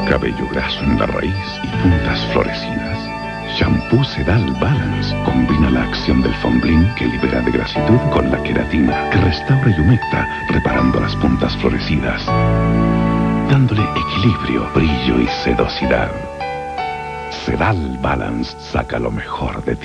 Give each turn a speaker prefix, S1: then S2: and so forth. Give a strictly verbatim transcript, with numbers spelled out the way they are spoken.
S1: cabello graso en la raíz y puntas florecidas. Shampoo Sedal Balance combina la acción del Fonblim que libera de grasitud con la queratina que restaura y humecta, reparando las puntas florecidas, dándole equilibrio, brillo y sedosidad. Sedal Balance saca lo mejor de ti.